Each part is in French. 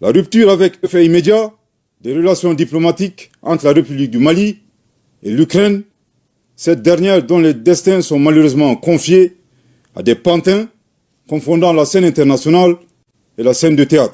La rupture avec effet immédiat des relations diplomatiques entre la République du Mali et l'Ukraine, cette dernière dont les destins sont malheureusement confiés à des pantins confondant la scène internationale et la scène de théâtre.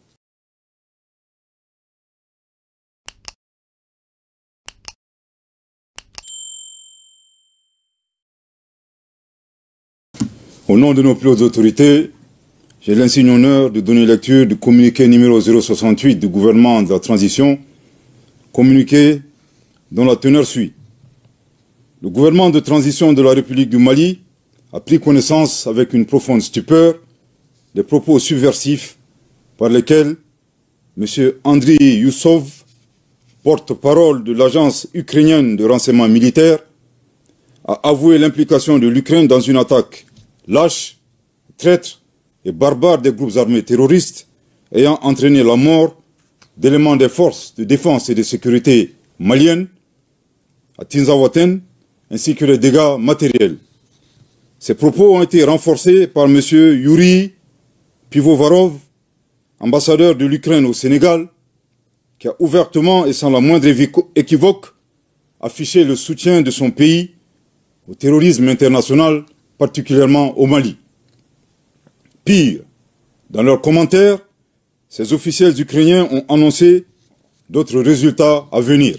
Au nom de nos plus hautes autorités, j'ai l'insigne honneur de donner lecture du communiqué numéro 068 du gouvernement de la transition, communiqué dont la teneur suit. Le gouvernement de transition de la République du Mali a pris connaissance avec une profonde stupeur des propos subversifs par lesquels M. Andriy Youssov, porte-parole de l'agence ukrainienne de renseignement militaire, a avoué l'implication de l'Ukraine dans une attaque lâche, traître et barbare des groupes armés terroristes ayant entraîné la mort d'éléments des forces de défense et de sécurité maliennes à Tinzaouaten, ainsi que les dégâts matériels. Ces propos ont été renforcés par M. Yuri Pivovarov, ambassadeur de l'Ukraine au Sénégal, qui a ouvertement et sans la moindre équivoque affiché le soutien de son pays au terrorisme international, particulièrement au Mali. Pire, dans leurs commentaires, ces officiels ukrainiens ont annoncé d'autres résultats à venir.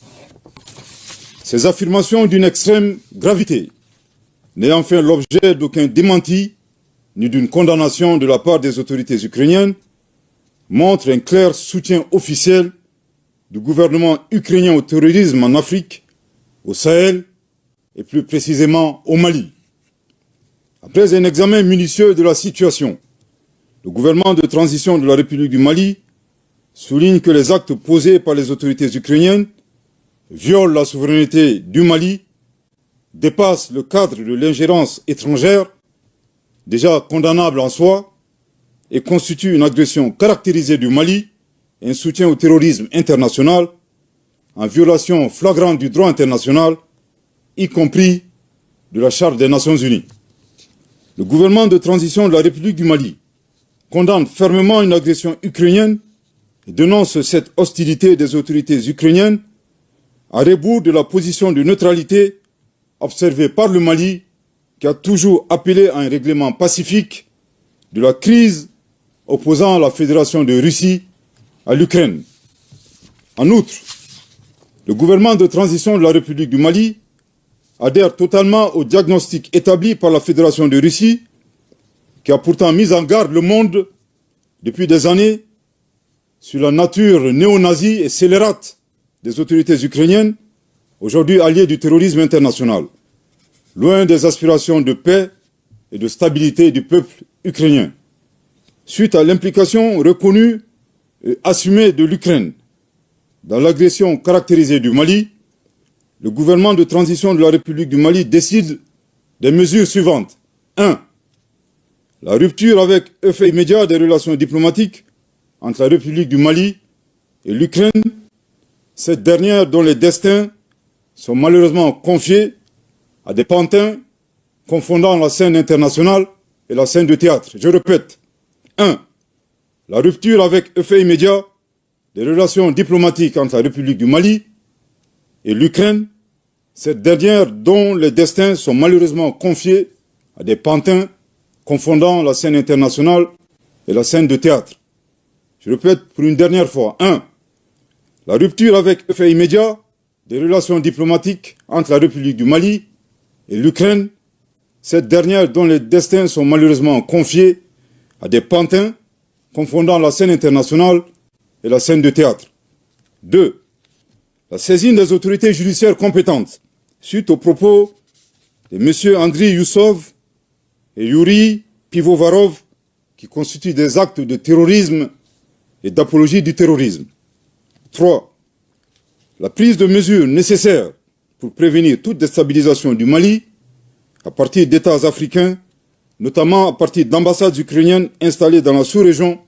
Ces affirmations d'une extrême gravité, n'ayant fait l'objet d'aucun démenti ni d'une condamnation de la part des autorités ukrainiennes, montrent un clair soutien officiel du gouvernement ukrainien au terrorisme en Afrique, au Sahel et plus précisément au Mali. Après un examen minutieux de la situation, le gouvernement de transition de la République du Mali souligne que les actes posés par les autorités ukrainiennes violent la souveraineté du Mali, dépassent le cadre de l'ingérence étrangère, déjà condamnable en soi, et constituent une agression caractérisée du Mali et un soutien au terrorisme international, en violation flagrante du droit international, y compris de la Charte des Nations Unies. Le gouvernement de transition de la République du Mali condamne fermement une agression ukrainienne et dénonce cette hostilité des autorités ukrainiennes à rebours de la position de neutralité observée par le Mali, qui a toujours appelé à un règlement pacifique de la crise opposant la Fédération de Russie à l'Ukraine. En outre, le gouvernement de transition de la République du Mali adhère totalement au diagnostic établi par la Fédération de Russie, qui a pourtant mis en garde le monde depuis des années sur la nature néo-nazie et scélérate des autorités ukrainiennes, aujourd'hui alliées du terrorisme international, loin des aspirations de paix et de stabilité du peuple ukrainien. Suite à l'implication reconnue et assumée de l'Ukraine dans l'agression caractérisée du Mali, le gouvernement de transition de la République du Mali décide des mesures suivantes. 1. La rupture avec effet immédiat des relations diplomatiques entre la République du Mali et l'Ukraine, cette dernière dont les destins sont malheureusement confiés à des pantins confondant la scène internationale et la scène de théâtre. Je répète. 1. La rupture avec effet immédiat des relations diplomatiques entre la République du Mali et l'Ukraine, cette dernière dont les destins sont malheureusement confiés à des pantins confondant la scène internationale et la scène de théâtre. Je répète pour une dernière fois. 1. La rupture avec effet immédiat des relations diplomatiques entre la République du Mali et l'Ukraine, cette dernière dont les destins sont malheureusement confiés à des pantins confondant la scène internationale et la scène de théâtre. 2. La saisine des autorités judiciaires compétentes suite aux propos de M. Andriy Youssov et Yuri Pivovarov qui constituent des actes de terrorisme et d'apologie du terrorisme. 3. La prise de mesures nécessaires pour prévenir toute déstabilisation du Mali à partir d'États africains, notamment à partir d'ambassades ukrainiennes installées dans la sous-région